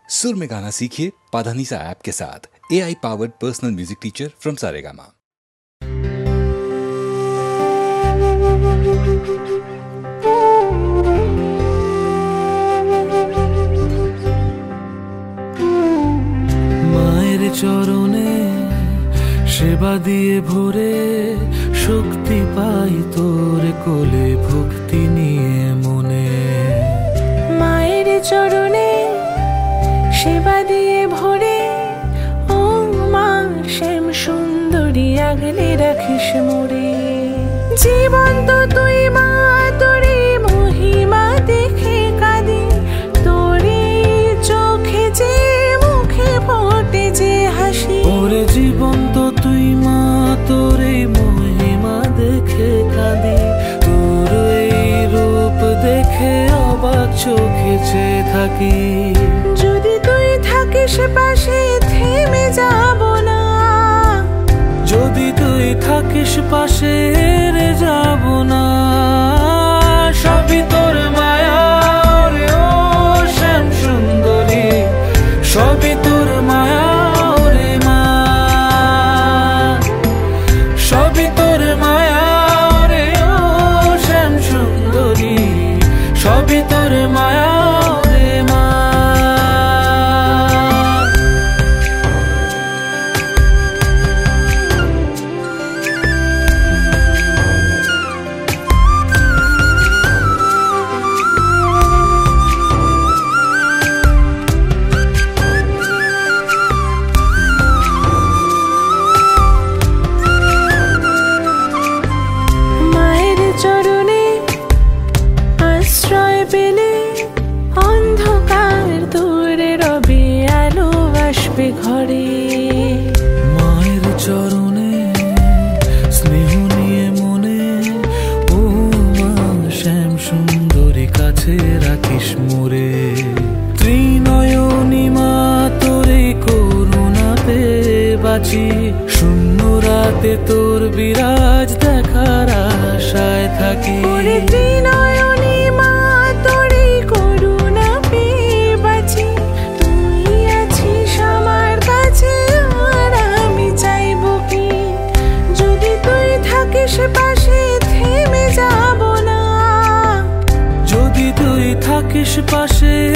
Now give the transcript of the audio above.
सुर में गाना सीखिए पाधानीसा ऐप के साथ। AI powered personal music teacher from Saregama. मायेर चरणे सेवा दिए भोरे शक्ति पाई तोर कोले भक्ति निये मने। मायेर चरणे सेवा दिए भोरे ओ मा श्याम सुंदरी আগলে রাখিস মোরে। জীবন তো তুই মা তোরে মহিমা দেখে কাঁদি, তোরে চোখে যে মুখে ফোটে যে হাসি। ওরে জীবন তো তুই মা তোরে মহিমা দেখে কাঁদি, তোর এই রূপ দেখে অবাক চোখে চেয়ে থাকি। যদি তুই থাকিস পাশে থেমে যাব না, যদি তুই থাকিস পাশে হেরে যাব না। সবই তোর মায়া রে ও শ্যাম সুন্দরী, সবই তোর মায়া রে মা, সবই তোর মায়া রে ও শ্যাম সুন্দরী, সবই তোর মায়া রে মা। ঘরে মায়ের চরণে স্নেহ নিয়ে মনে ও মা শ্যাম সুন্দরী কাছে রাখিস মোরে। ত্রিনয়নী মা তোরে করুণা পেয়ে বাঁচি, শূন্য রাতে তোর বিরাজ দেখার আশায় থাকি। ত্রিনয়নী মা তোরে করুণা পেয়ে বাঁচি, তুই আছিস আমার কাছে আর আমি চাইব কি। যদি তুই থাকিস পাশে থেমে যাব না, যদি তুই থাকিস পাশে